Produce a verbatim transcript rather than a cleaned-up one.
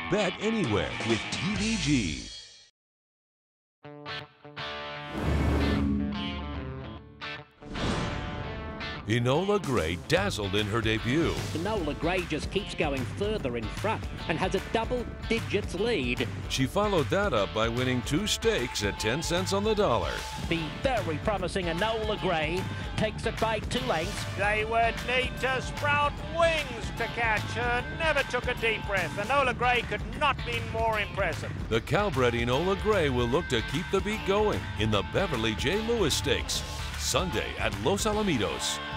bet anywhere with T V G. Enola Gray dazzled in her debut. Enola Gray just keeps going further in front and has a double digits lead. She followed that up by winning two stakes at ten cents on the dollar. The very promising Enola Gray takes it by two lengths. They would need to sprout wings to catch her. Never took a deep breath. Enola Gray could not be more impressive. The Calbred Enola Gray will look to keep the beat going in the Beverly J. Lewis Stakes, Sunday at Los Alamitos.